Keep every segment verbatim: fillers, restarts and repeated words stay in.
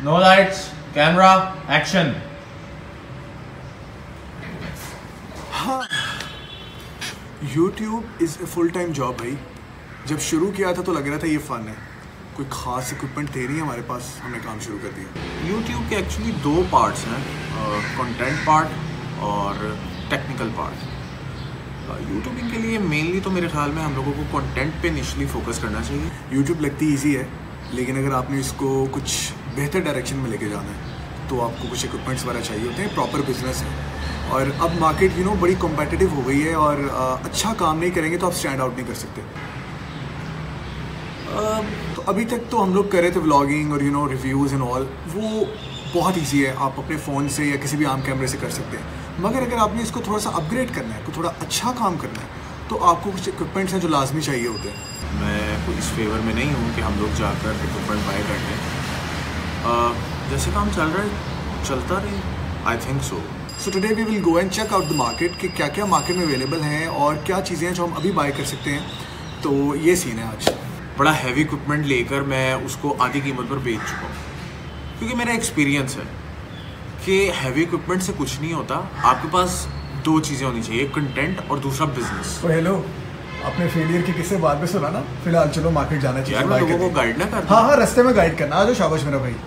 No lights, camera, action. हाँ, YouTube is a full time job भाई। जब शुरू किया था तो लग रहा था ये फ़न है, कोई ख़ास इक्विपमेंट थे नहीं हमारे पास, हमने काम शुरू कर दिया। YouTube के एक्चुअली दो पार्ट्स हैं, कंटेंट पार्ट और टेक्निकल पार्ट। यूट्यूबिंग के लिए मेनली तो मेरे ख्याल में हम लोगों को कंटेंट पे इनिशियली फोकस करना चाहिए। यूट्यूब लगती ईजी है, लेकिन अगर आपने इसको कुछ बेहतर डायरेक्शन में लेके जाना है तो आपको कुछ इक्विपमेंट्स वगैरह चाहिए होते हैं। प्रॉपर बिजनेस है और अब मार्केट यू नो बड़ी कॉम्पिटिटिव हो गई है और आ, अच्छा काम नहीं करेंगे तो आप स्टैंड आउट नहीं कर सकते। आ, तो अभी तक तो हम लोग कर रहे थे व्लॉगिंग और you know reviews and all, वो बहुत ईजी है, आप अपने फ़ोन से या किसी भी आम कैमरे से कर सकते हैं। मगर अगर आपने इसको थोड़ा सा अपग्रेड करना है, तो थोड़ा अच्छा काम करना है, तो आपको कुछ इक्विपमेंट्स हैं जो लाजमी चाहिए होते हैं। मैं कोई इस फेवर में नहीं हूँ कि हम लोग जाकर इक्विपमेंट बाय कर लें। जैसे काम चल रहा है चलता रहे, I think so. So today we will go and check out the market कि क्या क्या मार्केट में अवेलेबल हैं और क्या चीज़ें हैं जो हम अभी बाय कर सकते हैं। तो ये सीन है आज। बड़ा हैवी इक्विपमेंट लेकर मैं उसको आधी कीमत पर बेच चुका हूँ, क्योंकि मेरा एक्सपीरियंस है कि हैवी इक्विपमेंट से कुछ नहीं होता। आपके पास दो चीज़ें होनी चाहिए, कंटेंट और दूसरा बिजनेस। तो हेलो, अपने फेलियर के किस्से बाद में सुना ना, फिलहाल चलो मार्केट जाना चाहिए। यार मैं लोगों को गाइड ना कर। हाँ हाँ, रास्ते में गाइड करना। आ जाओ, शाबाश मेरा भाई।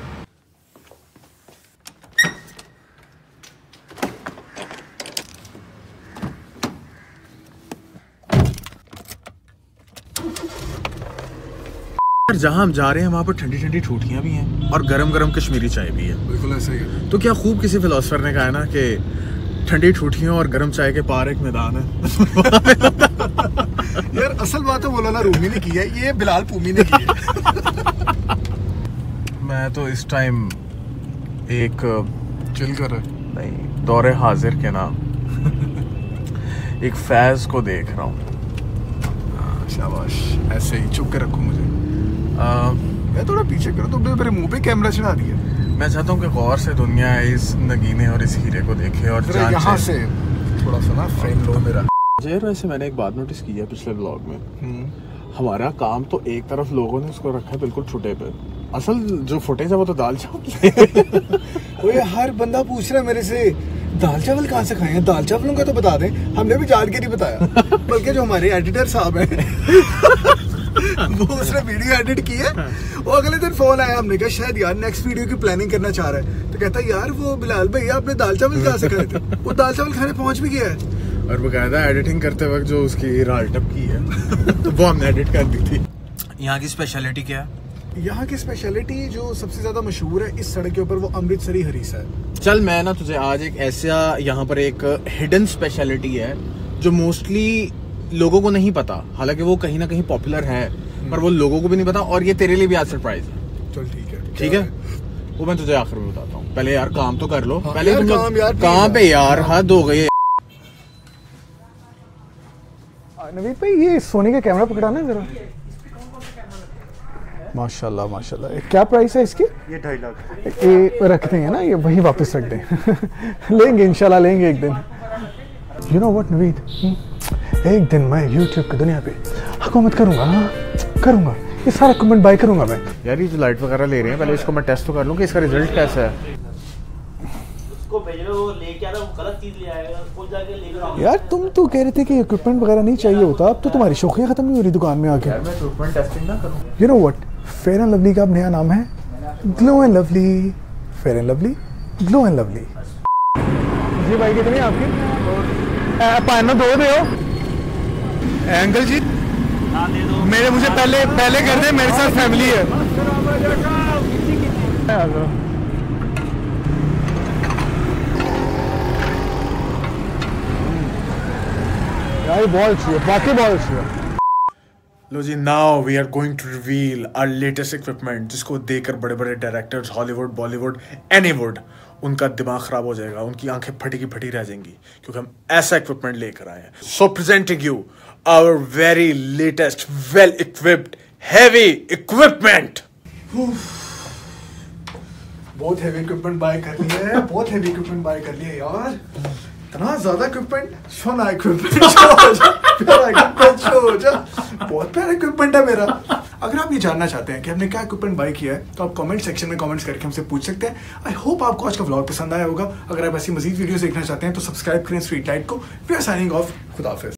जहाँ हम जा रहे हैं वहाँ पर ठंडी ठंडी ठूठियाँ भी हैं और गरम गरम कश्मीरी चाय भी है। बिल्कुल ऐसा ही है। तो क्या खूब किसी फिलोसफर ने कहा है ना कि ठंडी ठूठियों और गरम चाय के पार एक मैदान है। यार असल बात तो बोलो ना, रूमी ने की है, ये बिलाल पूमी ने की है। मैं तो इस टाइम एक चिल कर रहा है, नहीं दौरे हाजिर के ना एक फैज को देख रहा हूँ। शाबाश, ऐसे ही चुप के रखो मुझे। आ, मैं थोड़ा पीछे करो, तुमने मेरे मुंह पे कैमरा चढ़ा दिया। मैं चाहता हूँ कि गौर से दुनिया इस नगीने और इस हीरे को देखे और यहाँ से थोड़ा सा ना फ्रेम लो मेरा। यार वैसे मैंने एक बात नोटिस की है पिछले व्लॉग में, हमारा काम तो एक तरफ लोगों ने उसको रखा है बिल्कुल छुटे पे, असल जो फुटेज है वो तो दाल चावल। ओए हर बंदा पूछ रहा है मेरे से, दाल चावल कहाँ से खाए हैं? दाल चावलों का तो बता दें, हमने भी जान के नहीं बताया। बल्कि जो हमारे एडिटर साहब हैं वो उसने वीडियो एडिट की है, वो अगले दिन फोन आया, हमने कहा शायद यार नेक्स्ट वीडियो की प्लानिंग करना चाह रहा है, तो कहता यार वो बिलाल भैया आपने दाल चावल कहाँ से खाए थे? वो दाल चावल खाने पहुंच भी गया है और बकायदा एडिटिंग करते वक्त जो उसकी राल्टअप की है तो वो हमने एडिट कर दी थी। यहाँ की स्पेशलिटी क्या है? यहाँ की स्पेशलिटी जो सबसे ज्यादा मशहूर है इस सड़क के ऊपर, वो अमृतसरी हरीसा है। चल मैं ना तुझे आज एक ऐसा यहाँ पर एक हिडन स्पेशलिटी है जो मोस्टली लोगों को नहीं पता, हालांकि वो कहीं ना कहीं पॉपुलर है पर वो लोगों को भी नहीं पता, और ये तेरे लिए भी आज सरप्राइज है। चल ठीक है, ठीक है, वो मैं तुझे आखिर में बताता हूँ। पहले यार काम तो कर लो। हाँ, पहले तुम काम यार, कहाँ पे यार हद हो गई। नवीद भाई ये सोनी का कैमरा पकड़ाना है जरा। माशाल्लाह माशाल्लाह। क्या प्राइस है इसकी? ये ढाई लाख। ये रखते हैं ना, ये वही वापस रख दें। लेंगे इंशाल्लाह, लेंगे एक दिन। यू नो व्हाट नवीद, एक दिन मैं यूट्यूब की दुनिया पे हुकूमत करूंगा। हाँ करूंगा, ये सारा इक्विपमेंट बाय करूंगा मैं। यार ये जो लाइट वगैरह ले रहे हैं, पहले इसको मैं टेस्ट तो कर लूँ कि इसका रिजल्ट कैसा है। उसको भेज रहे हो, लेके आ रहा, वो गलत चीज ले आएगा, खुद जाके लेकर आओ। यार तुम तो कह रहे थे कि इक्विपमेंट वगैरह नहीं चाहिए होता, अब तो तुम्हारी शौकियां खत्म नहीं हो रही दुकान में आके। यार मैं इक्विपमेंट टेस्टिंग ना करूँ। You know what, fair and lovely का अब नया नाम है glow and lovely. Fair and lovely, glow and lovely. जी भाई कितनी आपकी? पाना दो दे हो अंकल जी। हाँ दे दो। मेरे मुझे पहले पहले कर दे, मेरे साथ फैमिली है। यार बॉल चाहिए, बाकी बॉल चाहिए। लो जी, now we are going to reveal our latest equipment, जिसको देखकर बड़े बड़े डायरेक्टर्स हॉलीवुड, बॉलीवुड, एनीवुड, उनका दिमाग खराब हो जाएगा, उनकी आंखें फटी की फटी रह जाएंगी, क्योंकि हम ऐसा इक्विपमेंट लेकर आए हैं। So presenting you our very latest well equipped heavy equipment. बहुत हैवी इक्विपमेंट बाय कर लिया है, बहुत हैवी इक्विपमेंट बाय कर लिया यार। इतना ज्यादा इक्विपमेंट, सोना इक्विपमेंट, प्यारा इक्विपमेंट, बहुत प्यारा इक्विपमेंट है मेरा। अगर आप ये जानना चाहते हैं कि हमने क्या इक्विपमेंट बाय किया है तो आप कमेंट सेक्शन में कमेंट्स करके हमसे पूछ सकते हैं। आई होप आपको आज का व्लॉग पसंद आया होगा। अगर आप ऐसी मजीद वीडियोस देखना चाहते हैं तो सब्सक्राइब करें स्ट्रीट लाइट को। We are signing off. खुदा हाफिज़।